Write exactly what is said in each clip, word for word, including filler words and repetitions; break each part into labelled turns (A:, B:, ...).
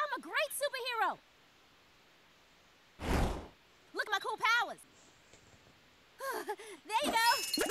A: I'm a great superhero. Look at my cool powers. There you go.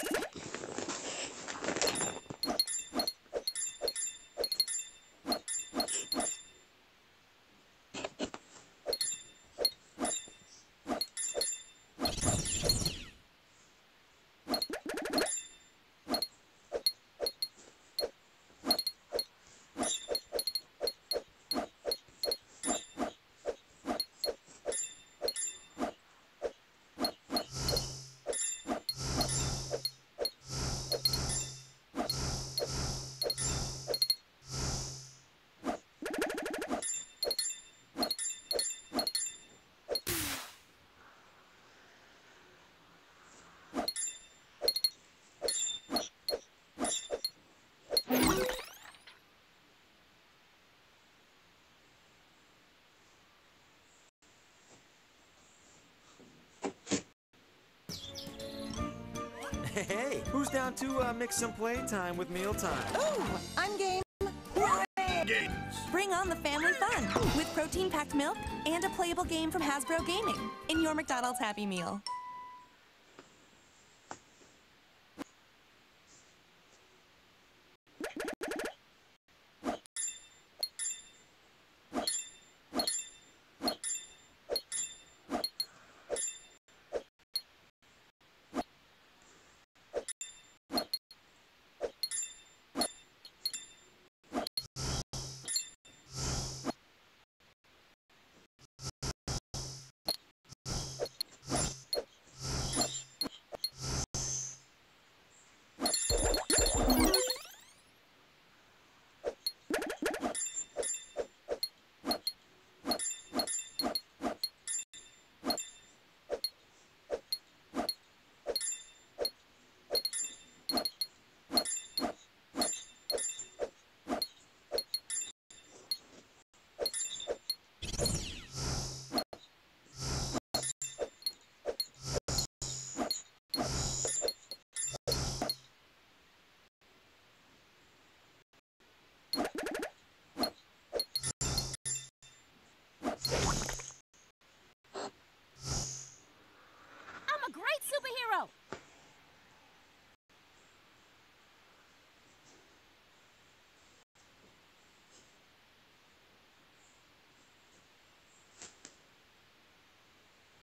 B: Hey, who's down to uh, mix some playtime with mealtime?
C: Ooh, I'm game.
D: Games.
C: Bring on the family fun with protein-packed milk and a playable game from Hasbro Gaming in your McDonald's Happy Meal.